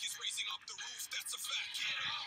is raising up the roof, that's a fact. Get up!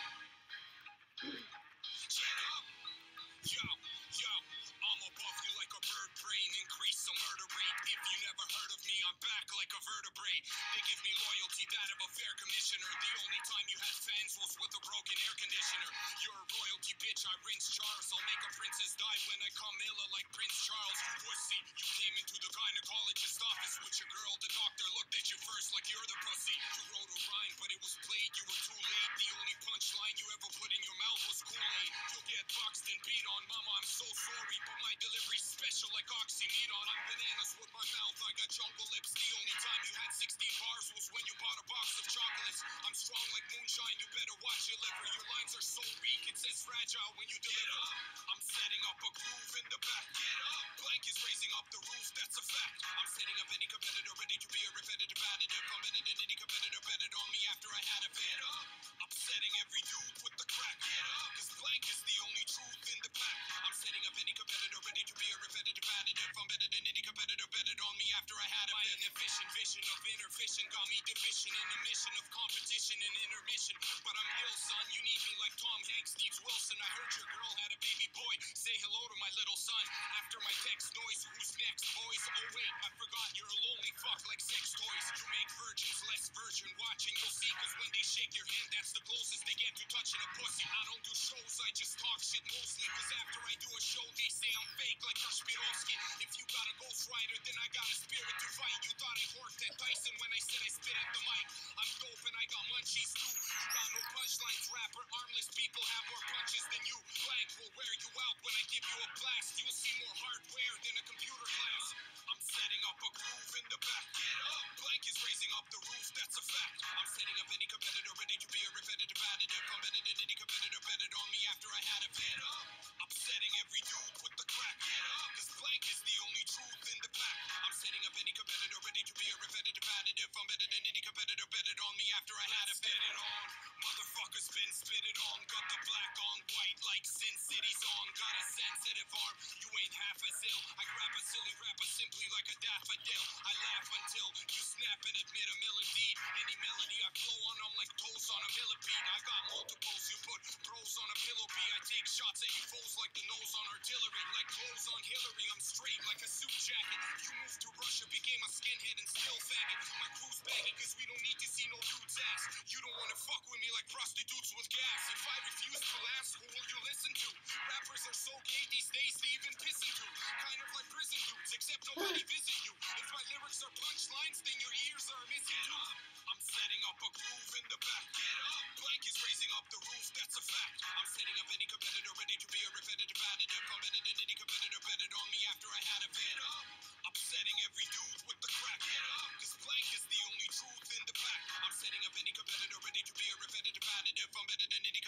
Get up! Yo, yo, I'm above you like a bird brain, increase the murder rate. If you never heard of me, I'm back like a vertebrae. They give me loyalty, that of a fair commissioner. The only time you had fans was with a broken air conditioner. You're a royalty, bitch, I rinse jars. I'll make a princess die when I come illa like Prince Charles. You pussy, you came into the gynecologist office with your girl. The doctor looked at you first like you're the pussy. You wrote a rhyme, but it was played, you were too late. The only punchline you ever put in your mouth was Kool-Aid. You'll get boxed and beat on, mama, I'm so sorry, but my delivery's special like oxymeton. I'm bananas with my mouth, I got jungle lips. The only time you had 16 bars was when you bought a box of chocolates. I'm strong like moonshine, you better watch your liver. Your lines are so weak, it says fragile when you deliver. I'm setting up a groove in the back. Get up! Blank is raising up the roof, that's a fact. I'm setting up any competitor ready to be a repetitive additive. I'm better than any competitor betted on me after I had a fit up. I'm setting every dude with the crack. Get up! Cause blank is the only truth in the pack. I'm setting up any competitor ready to be a repetitive additive. I'm better than any competitor betted on me after I had a fit. My inefficient vision of inner fishing got me deficient in a mission of competition and intermission. But I'm ill, son, you need me like Tom Hanks needs Wilson. I heard your girl had a baby boy. Say hello to my little son. After my text noise, who's next, boys? Oh wait, I forgot you're a lonely fuck like sex toys. You make virgins less virgin watching, you'll see. Cause when they shake your hand, that's the closest they get to touching a pussy. I don't do shows, I just talk shit mostly. Cause after I do a show, they say I'm fake like Kashpirovsky. If you got a ghostwriter, then I got a spirit to fight. You thought I worked at Dyson when I said I spit at the mic. I'm dope and I got munchies too. You got no punchlines, rapper. Armless people have more punches than you. Blank will wear you out when I give you a blast. You'll see more hardware than a computer class. I'm setting up a groove in the back. Get up! Blank is raising up the roof, that's a fact. I'm setting up any competitor ready to be a repetitive additive. I'm better than any competitor betted on me after I had a fit up. I'm setting every dude with the crack. Get up! Cause blank is the only truth in the pack. I'm setting up any competitor ready to be a repetitive additive. I'm better than any competitor betted on me after I had a fit it on. Motherfuckers been spitted on. Got the black on white like Sin City's on. Got a sensitive arm, you ain't half as ill. I grab a silly rapper simply like a daffodil. I laugh until you snap and admit a melody. Any melody I flow on, I'm like toast on a millipede. I got multiples, you put bros on a pillow bee. I take shots at you foes like the nose on artillery. Like clothes on Hillary, I'm straight like a suit jacket. You moved to Russia, became a skinhead and still faggot. My crew's bagging cause we don't need to see no dude's ass. You don't wanna fuck with me like prostitutes with gas. If I refuse to ask, who will you listen to? Rappers are so gay these days they even piss into. Kind of like prison dudes, except nobody visit you. If my lyrics are punchlines, then your ears are missing too. I'm setting up a groove in the back. Get up! Blank is raising up the roof, that's a fact. I'm setting up any competitor ready to be a repetitive additive. I'm better than any competitor betted on me after I had a fit up. I'm setting every dude with the crack. Get up! Cause blank is the only truth in the pack. I'm setting up any competitor ready to be a repetitive additive. I'm better than any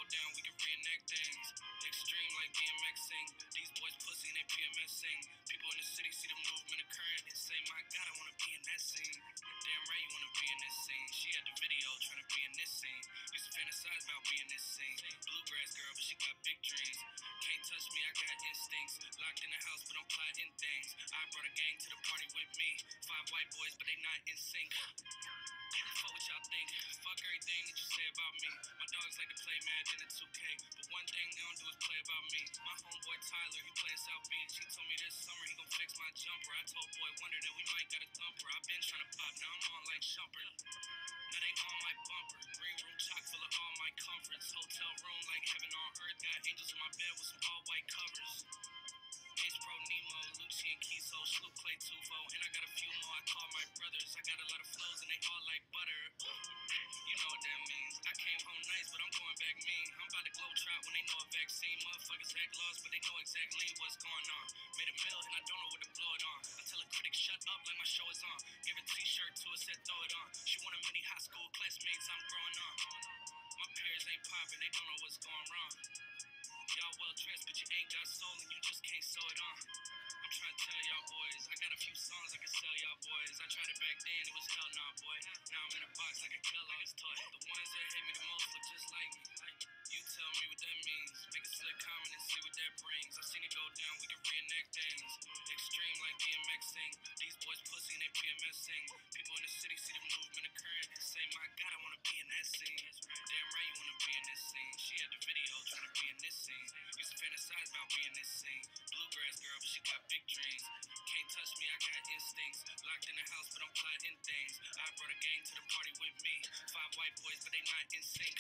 down, we can reenact things. Extreme like BMXing. These boys pussy and they PMSing. People in the city see the movement occurring and say, my God, I wanna be in that scene. Damn right you wanna be in this scene. She had the video trying to be in this scene. Used to fantasize about being this scene. Bluegrass girl, but she got big dreams. Can't touch me, I got instincts. Locked in the house, but I'm plotting things. I brought a gang to the party with me. 5 white boys, but they not in sync. Fuck what y'all think. Fuck everything that you say about me. My dogs like to play Madden and 2K, but one thing they don't do is play about me. My homeboy Tyler, he playing South Beach. He told me this summer he gon' fix my jumper. I told Boy Wonder that we might got a thumper. I've been trying to pop, now I'm on like Shumper. Now they on my bumper. Green room chock full of all my comforts. Hotel room like heaven on earth. Got angels in my bed with some all white covers. H-Pro Nemo, Lucci and Kiso, Sloop Clay Tufo, and I got a few more I call my brothers. I got a lot of flows and they all like butter. You know what that means. I came home nice, but I'm going back mean. I'm about to globe trot when they know a vaccine. Motherfuckers act lost, but they know exactly what's going on. Made a mill and I don't know what to blow it on. I tell a critic shut up like my show is on. Give a t-shirt to her, said throw it on. She wanted many high school classmates, I'm growing on. My peers ain't popping, they don't know what's going wrong. Y'all well dressed, but you ain't got soul and you just can't sew it on. I'm trying to tell y'all boys, I got a few songs I can sell y'all boys. I tried it back then, it was hell nah, boy. Now I'm in a box like a Kellogg's toy. The ones that hate me the most look just like me. You tell me what that means. Make a slick comment and see what that brings. I've seen it go down, we can reenact things. Extreme like BMXing. These boys pussy and they PMSing. People in the city see the movement occurring and say, my God, I wanna be in that scene. Damn right you wanna be in this scene. She had the video trying to be in this scene. Used to fantasize about being this scene. Bluegrass girl, but she got big dreams. Can't touch me, I got instincts. Locked in the house, but I'm plotting things. I brought a gang to the party with me. 5 white boys, but they not in sync.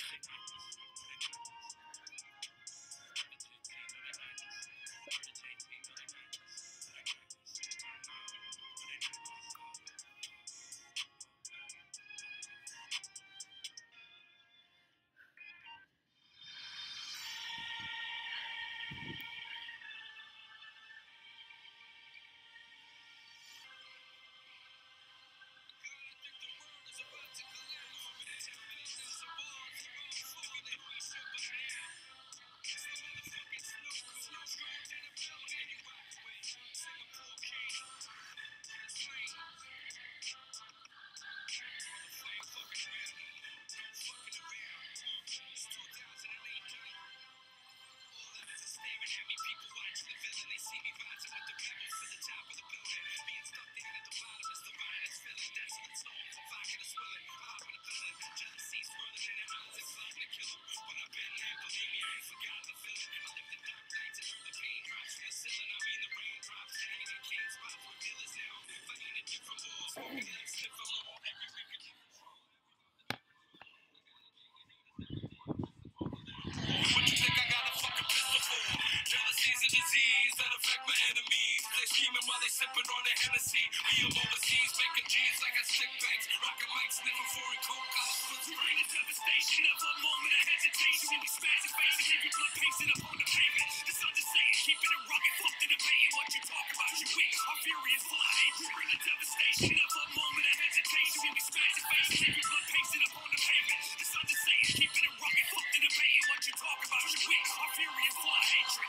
Jealousy's a disease that affect my enemies. They scheming while they sipping on the Hennessy. Me, I'm overseas, making G's like I stick banks. Rockin' mics, sniffing foreign coke, college pussy. Bring the devastation of a moment of hesitation. When we smash your face and leave your blood pacing up on the pavement. The sun just saying, keeping it rugged, fuck the debating. What you talk about, you weak. Our fury is full of hate. Bring the devastation of a moment of hesitation. When we smash your face and leave your blood pacing up on the pavement. The sun just saying, keeping it rugged, fuck the debating. What you talk about, you weak. Our fury is full of hatred.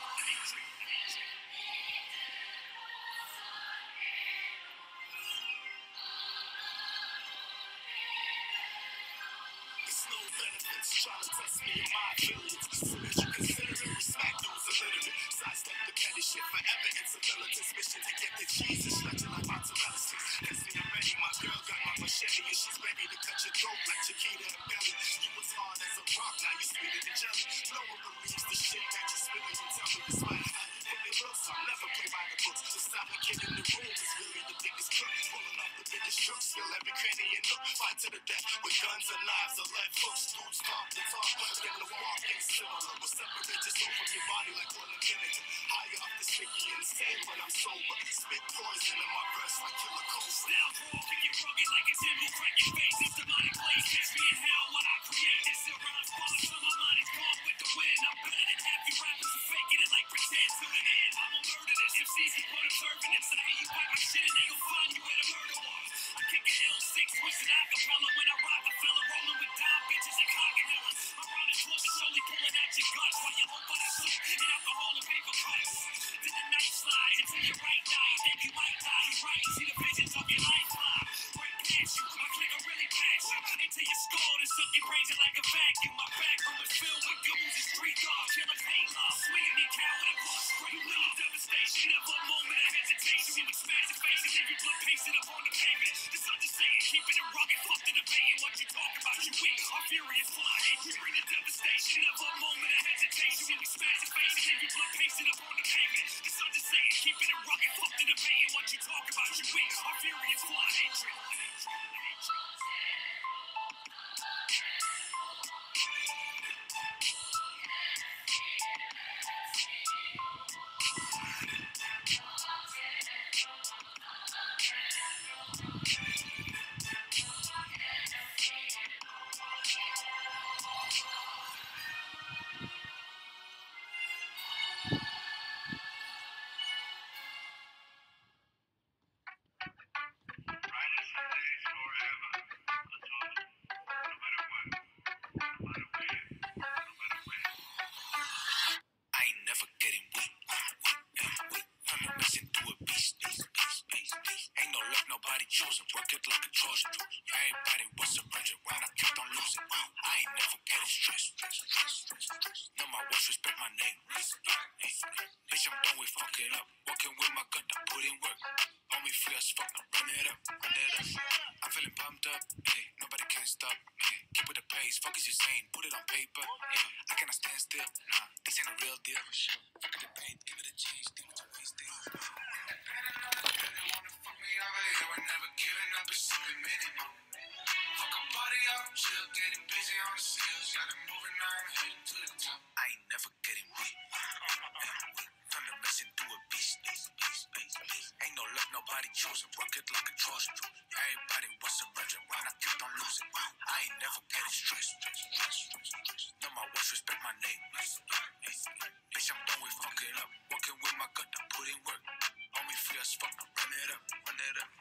No benefits, trying to test me in my affiliates. As soon as you consider it, respect those illiterate. Sidestep the petty shit, forever incivilities. Mission to get the cheese and stretch it like mozzarella sticks. Destiny, I'm ready, my girl got my machete and she's ready to cut your throat like Chiquita and Belly. You was hard as a rock, now you sweeter than jelly. No one believes the shit that you spilling. You tell me this way. Put me looks, I'll never play by the books. Just stop a kid in the room is really the biggest crook. Pulling up the biggest crooks, fill every cranny and nook. Fight to the death with guns and knives or lead hooks. Dudes talk the talk, then the walk ain't similar. We'll separate your soul from your body like one of vinegar. High off the sticky insane when I'm sober. Spit poison in my breast like killer coast. Now raw, pick it rugged like it's in me. Crack your face, it's demonic place. Catch me in hell while I create this. It rhymes falling, so my mind is gone with the wind. I'm better than half you rappers who faking it like pretend to the end. I'ma murder this. MCs keep on observing this. I hear you bite my shit and they gon' find you where the murder was. I kick an L6, twisted acapella when I rock a fella rolling with dime bitches and cock and hillers. My rhyme is slowly pulling at full of hatred. Bring the devastation, never a moment of hesitation. When we smash your face and leave your blood pasted up on the pavement. The sun just saying, keeping it rugged, fuck the debate. What you talk about, you weak. Our fury is full of hatred. Chosen, work it like a Trojan. Everybody was a virgin when I kept on losing. I ain't never getting stressed. No, my words respect my name. Bitch, I'm done with fucking up. Working with my gut, I put in work. On me free as fuck, now run it up, run it up. I'm feeling pumped up, hey, nobody can stop me. Keep with the pace, fuck is you saying? Put it on paper, yeah. I cannot stand still, nah, this ain't a real deal. Fuck the debate, give it a change, think what you wasting. Never giving up a single minute, no. Fuck a party out, chill, getting busy on the skills. Got it moving, now I'm heading to the top. I ain't never getting weak. From the messing through a beast. Ain't no luck, nobody chosen. Work it like a Trojan. Everybody was a virgin when I kept on losing. I ain't never getting stressed. No, my words respect my name. Bitch, I'm done with fucking up. Working with my gut, I put in work. On me free as fuck, now run it up, run it up.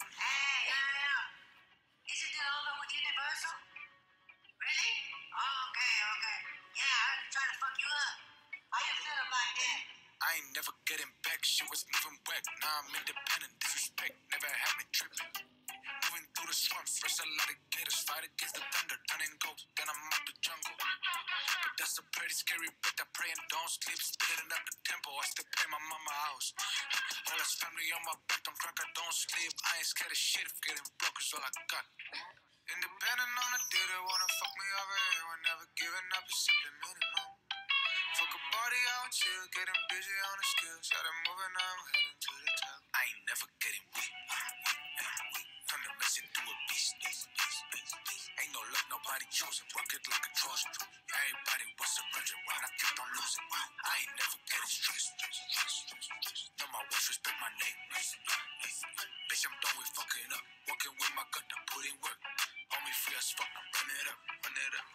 Isn't it over with Universal? Really? Oh, okay. Yeah, I heard you trying to fuck you up. How you feeling like that? I ain't never getting back, she was moving whack. Now I'm independent, disrespect, never had me tripping. Moving through the swamp, first a lot of gators, fight against the thunder, done and go, then I'm out the jungle. But that's a pretty scary bit, I pray and don't sleep, spinning up the tempo, I still pay my mama house. All this family on my back, don't crack, I don't sleep, I ain't scared of shit, if getting broke is all I got. Independent on a deal, they wanna fuck me over here, we're never giving up, it's simply meaning no. Fuck a party out, chill, getting busy on the skills, got it moving, now I'm heading to the top. I ain't never getting weak. From the messing through a beast. Ain't no luck, nobody chosen. Work it like a Trojan. Everybody was a virgin when I kept on losing. I ain't never getting stressed. No, my words respect my name. Bitch, I'm done with fucking up. Working with my gut, I put in work. On me free as fuck, now run it up, run it up.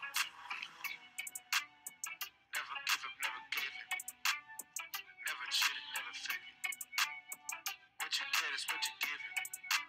Never give up, never gave it. Never cheated, never fake it. What you get is what you give it.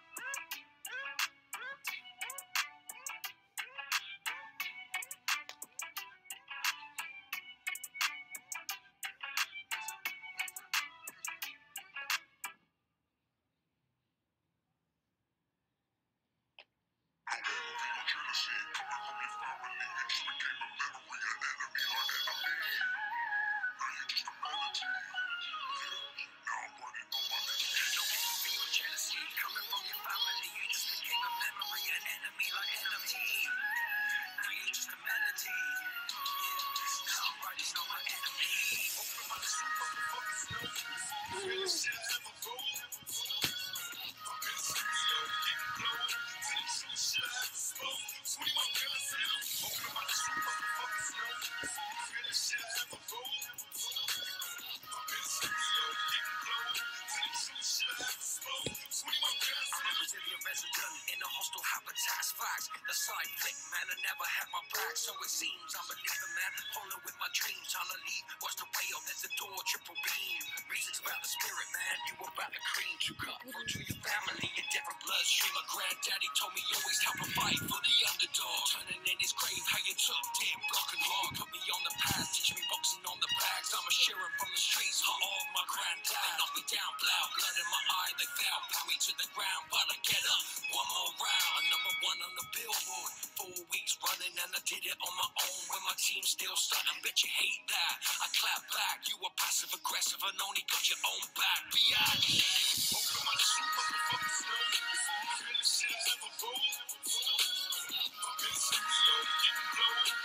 In a hostile habitats, facts. The side flick, man, I never had my back, so it seems I'm a leader, man. Holding with my dreams, trying to leave. Watch the way up, there's the door, triple beam. Reasons about the spirit, man. You about the cream to cut through to your family, a different bloodstream. My granddaddy told me always have a fight for the underdog. Turning in his grave, how you took damn broken heart. Put me on the path, teach me boxing on the bags. I'm a shearing from the streets, hot off my granddad. They knock me down, blow, blood in my eye, they fell. Pound me to the ground, but I get up. One more round, I'm number one on the billboard. 4 weeks running and I did it on my own. When my team still starting, bet you hate that. I clap back, you were passive aggressive and only got your own back. Biatch. Open my shoe, motherfuckers know. Feel the shit ever roll. I've been studio, getting blown.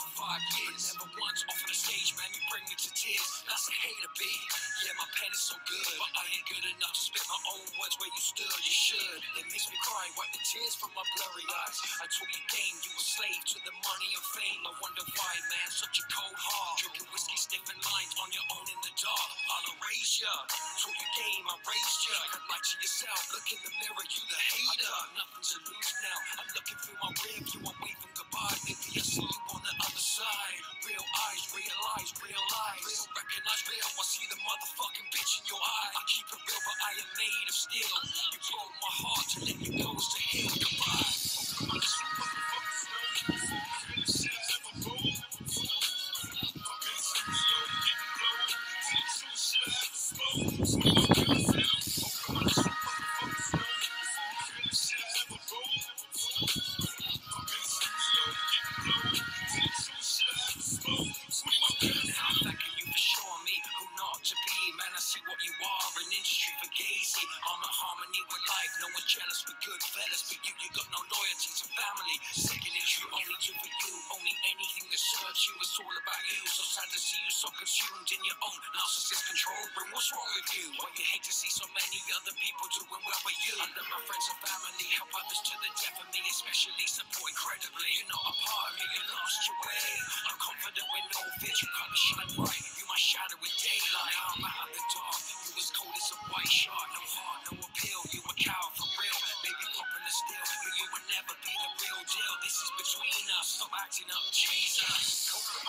for 5 years. Never once off of the stage, man, you bring me to tears. That's a hater, B. Yeah, my pen is so good, but I ain't good enough to spit my own words where you stood. You should. It makes me cry, wipe the tears from my blurry eyes. I took your game, you a slave to the money and fame. I wonder why, man, such a cold heart. Drinking whiskey, sniffing lines on your own in the dark. I'll erase ya. Took your game, I raised ya. Cut light to yourself, look in the mirror, you the hater. I got nothing to lose now. I'm looking through my rear view, I'm waving goodbye. Maybe I see you on the other side. Real eyes, realize, real lies. Real, recognize real, I see the motherfucking bitch in your eye. I keep it real, but I am made of steel. You broke my heart, to let you go is to heal. Goodbye. I'm a harmony with life, no one jealous, we good fellas. But you got no loyalty to family. Second is you, only do for you, only anything that serves you. It's all about you, so sad to see you so consumed in your own narcissist control. Bring what's wrong with you? Why you hate to see so many other people doing well but you? I love my friends and family, help others to the death of me, especially support incredibly. You're not a part of me, you lost your way. I'm confident with no fear, you come and shine bright. You my shadow in daylight. Now I'm out of the dark, you as cold as a white shark. No heart, no appeal, you a coward for real. Maybe popping the steel, but you will never be the real deal. This is between us, stop acting up, Jesus.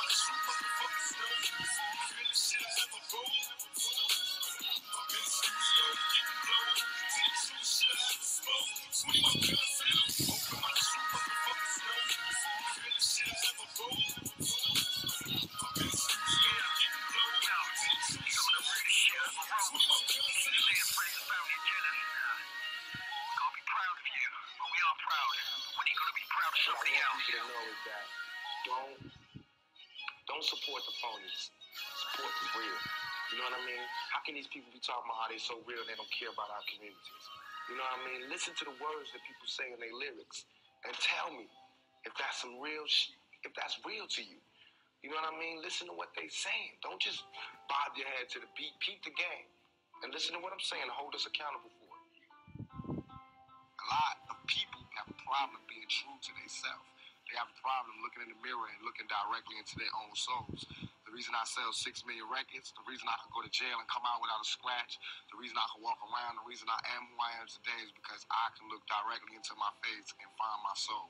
Don't support the phonies. Support the real. You know what I mean? How can these people be talking about how they so real and they don't care about our communities? You know what I mean? Listen to the words that people say in their lyrics and tell me if that's some real if that's real to you. You know what I mean? Listen to what they saying. Don't just bob your head to the beat. Peep the game. And listen to what I'm saying and hold us accountable for it. A lot of people have a problem being true to themselves. They have a problem looking in the mirror and looking directly into their own souls. The reason I sell 6 million records, the reason I can go to jail and come out without a scratch, the reason I can walk around, the reason I am who I am today is because I can look directly into my face and find my soul.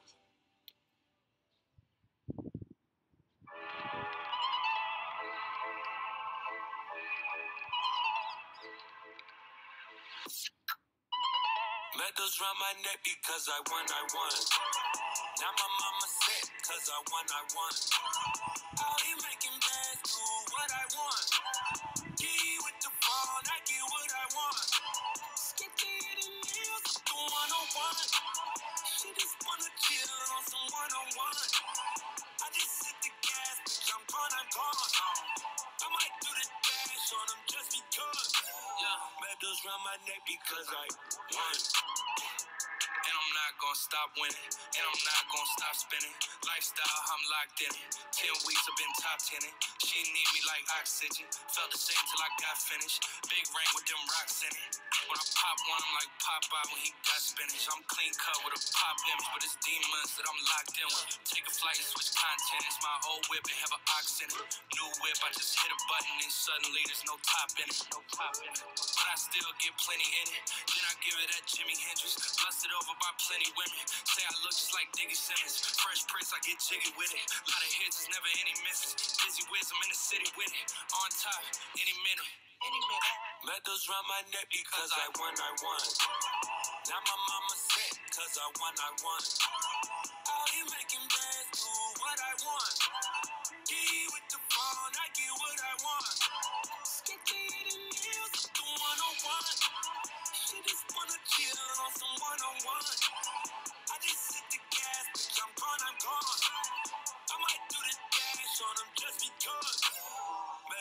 Medals round my neck because I won. Now my mama set cause I won. Out here making bands, do what I want. Key with the phone, I get what I want. Skip the meals, the 101. She just wanna chill on some one-on-one. I just hit the gas, bitch, I'm gone. I might do the dash on them just because. Yeah, medals round my neck because I won. And I'm not gonna stop winning, and I'm not gonna stop spinning. Lifestyle, I'm locked in it. 10 weeks, I've been top 10. She need me like oxygen. Felt the same till I got finished. Big ring with them rocks in it. When I pop one, I'm like Popeye when he got spinach. I'm clean cut with a pop image, but it's demons that I'm locked in with. Take a flight and switch content. It's my old whip and have an ox in it. New whip, I just hit a button and suddenly there's no top in it. But I still get plenty in it. Then I give it that Jimi Hendrix. Lusted over by plenty women. Say I look just like Diggy Simmons. Fresh Prince, I get jiggy with it. Lot of hits, there's never any misses. Busy whiz, I'm in the city with it. On top, any minute. Medals round my neck because I won. Now my mama set cause I won. Out here making bands, do what I want. Key with the phone, I get what I want. Skip the meals, the 101. She just wanna chill on some one-on-one. I just hit the gas, bitch, I'm gone. I might do the dash on them just because.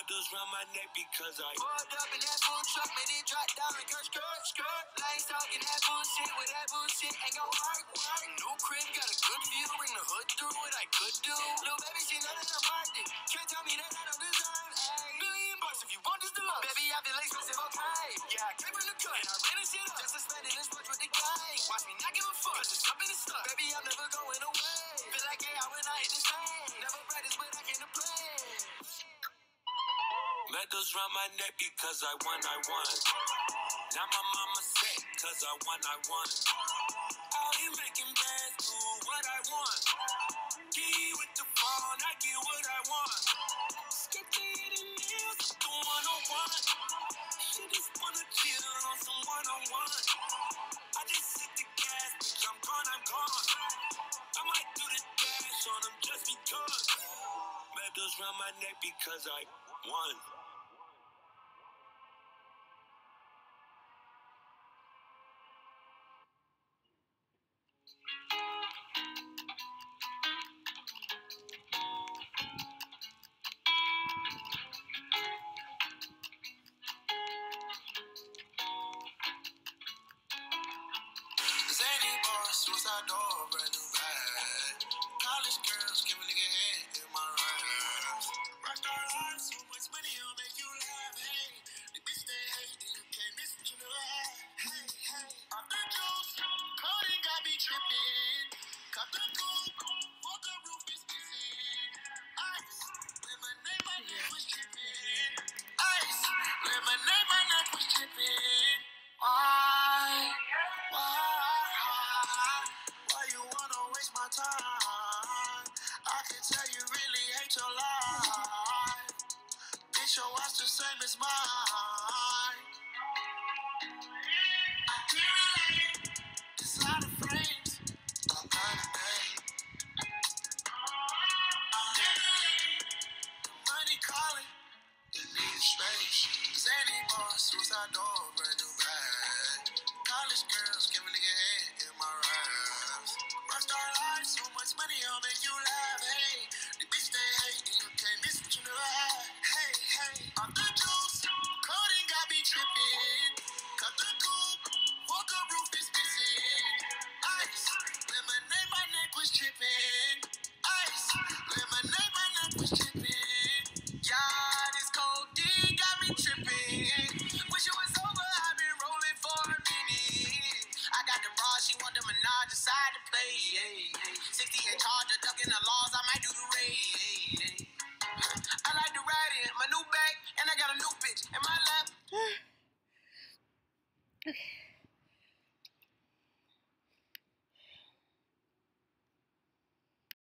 Medals round my neck because I pulled up in that full truck, made it drop down and skirt. Lanes talking that bullshit with that bullshit ain't gon' work. New crib, got a good view, bring the hood through what I could do. Little baby, she know that I'm worth it. Can't tell me that I don't deserve $1 billion if you want this to love. Baby, I feel expensive, okay. Yeah, I came from the cut and I ran this shit up. Just to spend it as much with the gang. Watch me not give a fuck, cause it's something that's stuck. Baby, I'm never going away. Feel like AI when I hit the stage. Never practice, but I came to play. Medals round my neck because I won. Now my mama said, cause I won. Out here making bands, do what I want. Key with the phone, I get what I want. Skip the nails, the one-on-one. She just wanna chill on some one-on-one. I just hit the gas, bitch, I'm gone. I might do the dash on them just because. Medals round my neck because I won. Zany boss, suicide door, brand new bag. College girls, give a nigga head in my rhymes. Rockstar life, so much money, it'll make you laugh. Hey, the bitch they hate, and you can't miss what you never had. Hey, off the juice, coding got me tripping. Cut the coupe, walk the roof is missing. Ice, lemonade, my neck was tripping. Ice, lemonade, my neck was tripping. Why you wanna waste my time? I can tell you really hate your life. Bitch, your watch the same as mine. I can't relate. It's a lot of flames. I'm kinda paid. I'm relate. The money calling. It needs space. Zany boss, suicide door, brand new bag. College girls, give a nigga head in my rhymes. Rockstar life, so much money, I'll make you laugh. Hey, the bitch they hate, and you can't miss what you never had. Hey, off the juice, coding got me tripping. Cut the coupe, walk the roof is missing. Ice, lemonade, my neck was tripping. Ice, lemonade, my neck was tripping. Yeah, this cold D got me tripping. Wish it was over, I've been rolling for a minute. I got the bra, she want the menage, decide to play. 68 Charger, ducking the laws, I might do the raid. I like to ride in my new bag, and I got a new bitch in my lap. Okay.